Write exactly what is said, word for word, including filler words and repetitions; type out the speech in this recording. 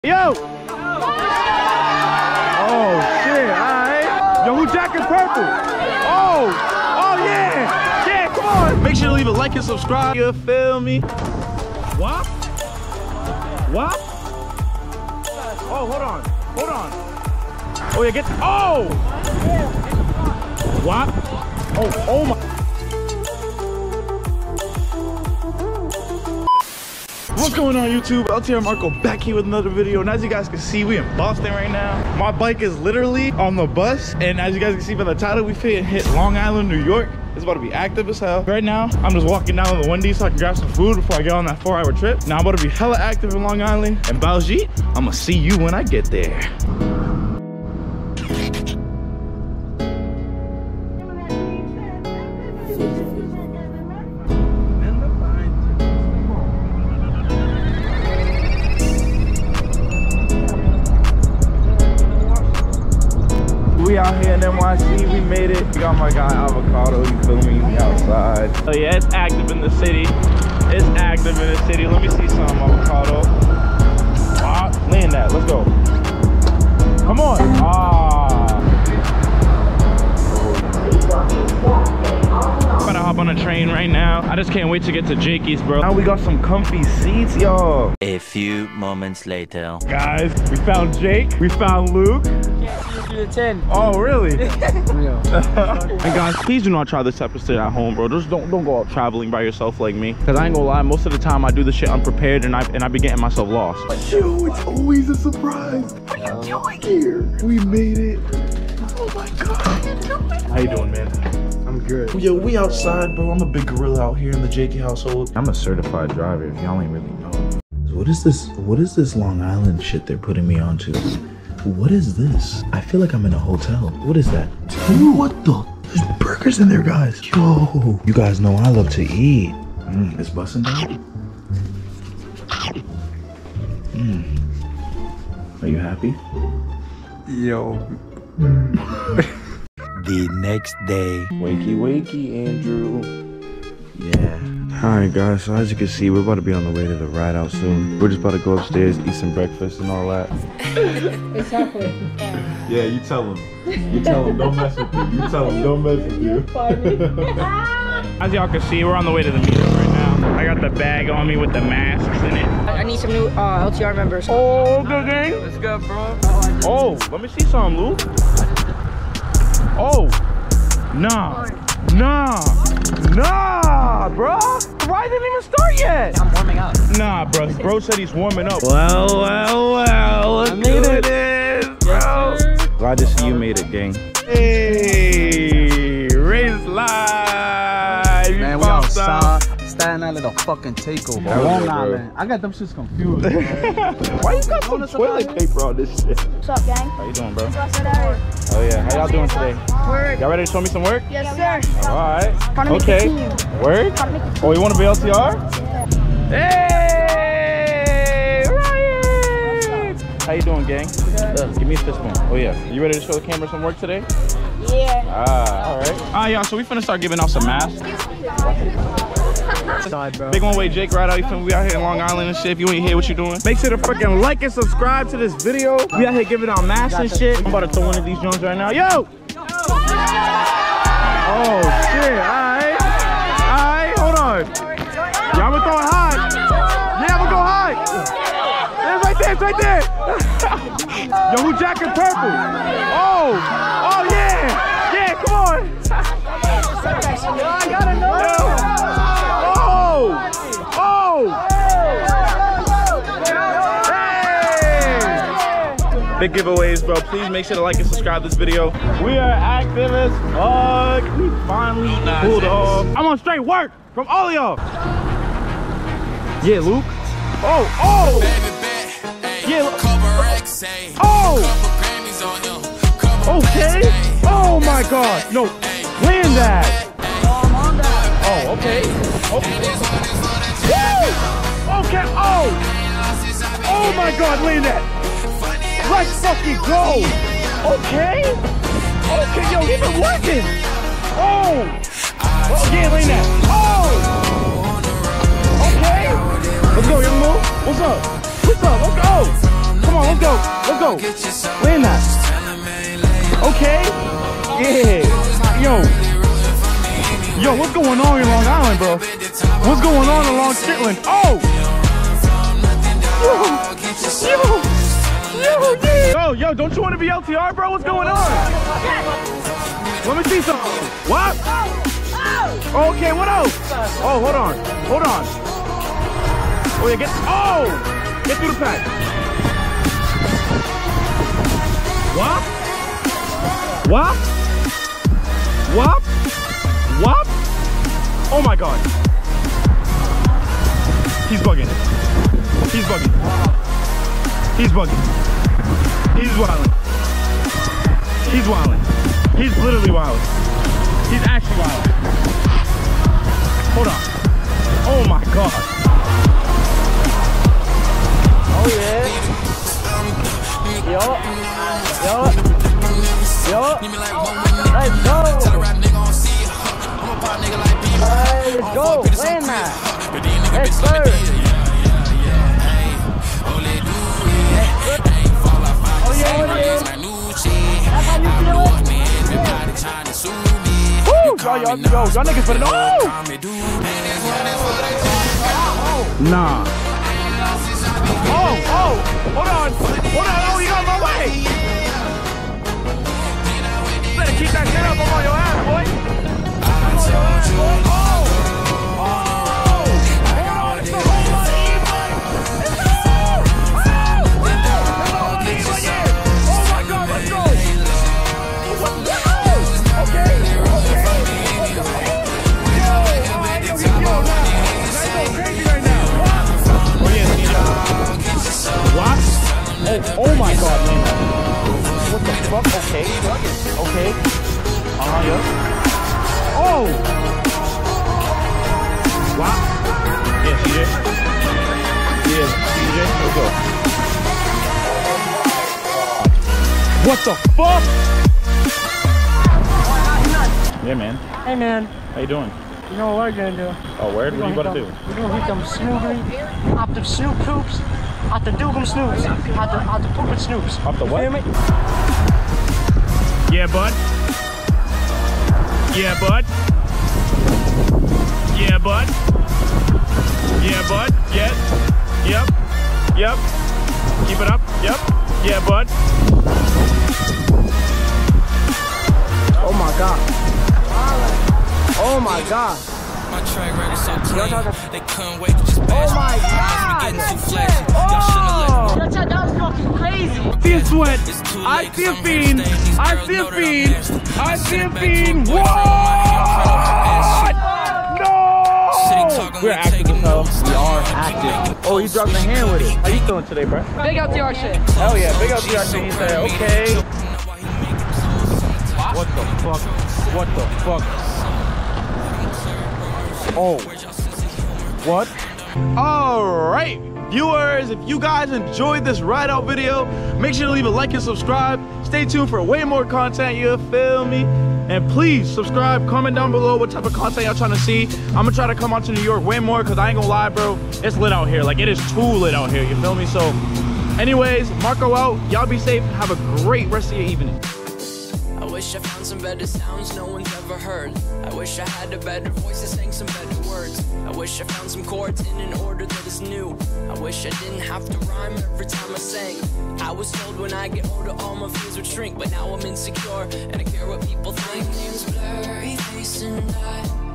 Yo! Oh shit, alright. Yo, who jacket purple? Oh! Oh yeah! Yeah, come on! Make sure to leave a like and subscribe. You feel me? What? What? Oh, hold on. Hold on. Oh yeah, get the, oh! What? Oh, oh my. What's going on YouTube? L T R Marco back here with another video, and as you guys can see, we in Boston right now. My bike is literally on the bus, and as you guys can see by the title, we fit hit Long Island, New York. It's about to be active as hell. Right now, I'm just walking down to the Wendy's so I can grab some food before I get on that four hour trip. Now I'm about to be hella active in Long Island, and Baljeet, I'm gonna see you when I get there. We out here in N Y C, we made it. We got my guy Avocado, you feel me? We outside. Oh yeah, it's active in the city. It's active in the city. Let me see some Avocado. Ah, land that, let's go. Come on. Ah. I'm about to hop on a train right now. I just can't wait to get to Jakey's, bro. Now we got some comfy seats, y'all. A few moments later. Guys, we found Jake, we found Luke. The ten. Oh really? And guys, please do not try this type of shit at home, bro. Just don't don't go out traveling by yourself like me. Cause I ain't gonna lie, most of the time I do this shit unprepared, and I and I be getting myself lost. Yo, it's always a surprise. What are you doing here? We made it. Oh my god, how you doing? How you doing, man? I'm good. Yo, we outside, bro. I'm a big gorilla out here in the Jakey household. I'm a certified driver, if y'all ain't really know. What is this? What is this Long Island shit they're putting me onto? What is this? I feel like I'm in a hotel. What is that? Dude, what the? There's burgers in there, guys. Yo, you guys know I love to eat. Mm, it's busting down. Mm. Are you happy? Yo. The next day. Wakey, wakey, Andrew. Yeah. Alright guys, so as you can see, we're about to be on the way to the ride out soon. We're just about to go upstairs, eat some breakfast and all that. It's halfway. Yeah, you tell him. You tell him, don't mess with you. You tell him, don't mess with you. As y'all can see, we're on the way to the meetup right now. I got the bag on me with the masks in it. I need some new uh, L T R members. Oh, good gang. Let's go, bro. Oh, let me see some, Luke. Oh, nah, nah, nah, bro. The ride didn't even start yet. I'm warming up. Nah, bro. Bro said he's warming up. Well, well, well. Let's I made do it. this, bro. Yes, Glad to see you made it, gang. Hey, race live. Man, we outside. Staten Island, a fucking takeover. Hell yeah, Long bro. Island. I got them shits confused. Why you got some toilet paper on this shit? What's up, gang? How you doing, bro? What's Oh yeah, how y'all doing today? Word. Y'all ready to show me some work? Yes, sir. All right. Trying to make Okay. the team. Word? Trying to make the team. Oh, you want to be L T R? Yeah. Hey, Ryan! How you doing, gang? Uh, give me a fist bump. Oh yeah. You ready to show the camera some work today? Yeah. Ah, all right. Ah, y'all. So we finna start giving out some masks. Side, bro. Big one way, Jake. Right out. You feel me? We out here in Long Island and shit. If you ain't here, what you doing? Make sure to fucking like and subscribe to this video. We out here giving out masks and shit. I'm about to throw one of these joints right now. Yo! Oh shit! All right, all right. Hold on. Y'all gonna throw it high? Yeah, I'm gonna go high. It's right there. It's right there. Yo, who jacket purple? Oh, oh yeah, yeah. Come on. I gotta know. Oh, oh. Hey. Big giveaways, bro. Please make sure to like and subscribe this video. We are active as fuck. We finally pulled off. I'm on straight work from all of y'all. Yeah, Luke. Oh, oh. Yeah. Oh. Okay. Oh my God. No. Land that. Oh, okay. Okay. Woo! Okay. Oh. Oh my God. Land that. Let's fucking go. Okay. Okay, yo, he been working. Oh. Oh, yeah, land that. Oh. Okay. Let's go, young Mo. What's up? What's up? Let's go. Come on. go. Land that. Okay. Yeah. Yo. Yo, what's going on in Long Island, bro? What's going on in Long Chitlin? Oh. Yo. Yo. Yo, yeah. Yo, yo, don't you want to be L T R, bro? What's going on? Let me see something. What? Okay, what else? Oh, hold on. Hold on. Oh, yeah, get. Oh! Get through the pack. What? What? What? What? Oh my God. He's bugging. He's bugging. He's bugging. He's wilding. He's wilding. He's literally wilding. He's actually wilding. Hold on. Oh my God. Oh yeah. Yo. Yo. Yo. Let's go. Let's go. Land that. Let's go. Oh yeah, oh yeah. That's how you feel it? Woo! Y'all, y'all, yo, y'all niggas better know. Nah. Oh, oh, hold on. Hold on, oh, you got my way. You better keep that shit up. I'm on your ass, boy. I'm on your ass, boy. Oh, oh. Hold on, it's the whole money, man. It's the whole, oh. It's the whole money, yeah. Oh my God, let's go. Let's go. Okay, okay, okay. Yo, all right, yo, yo, now. Let's go crazy right now. Oh, yeah, what? Oh, oh my God, man. What the fuck? Okay. Okay. Uh-huh, yeah. Oh! What? Yeah, C J. Yeah, C J. Let's go. What the fuck? Yeah, man. Hey, man. How you doing? You know what we're gonna do? Oh, word? What are you about to do? We're gonna hit them snoopy, off the snoop coops, off the doogum snoops, off the, off the poopin' snoops. Off the what? You feel me? Yeah, bud. Yeah, bud. Yeah, bud. Yeah, bud. Yes. Yep. Yep. Keep it up. Yep. Yeah, bud. Oh my God. Oh my God. My track record so clean, they couldn't wait to just bash Oh my me. God. Getting too flashy. Y'all shouldn't let me. That was fucking crazy. See a sweat. It's too I late, see a 'cause I'm fiend. here staying. These I girls see a know that I'm fiend. nasty. I I see a send it back to fiend. a boyfriend What? of mine. No! We're active as hell. We are active. Oh, you dropped the hand with it. How you feeling today, bro? Big L T R shit. Hell yeah, big up to your thing. He said, okay. What the fuck? What the fuck? Oh. What? Alright, viewers, if you guys enjoyed this ride out video, make sure to leave a like and subscribe. Stay tuned for way more content, you feel me? And please subscribe, comment down below what type of content y'all trying to see. I'm gonna try to come out to New York way more because I ain't gonna lie, bro. It's lit out here. Like, it is too lit out here, you feel me? So, anyways, Marco out. Y'all be safe. Have a great rest of your evening. I wish I found some better sounds no one's ever heard. I wish I had a better voice that sang some better words. I wish I found some chords in an order that is new. I wish I didn't have to rhyme every time I sang. I was told when I get older all my fears would shrink, but now I'm insecure and I care what people think. My name's Blurry Face and I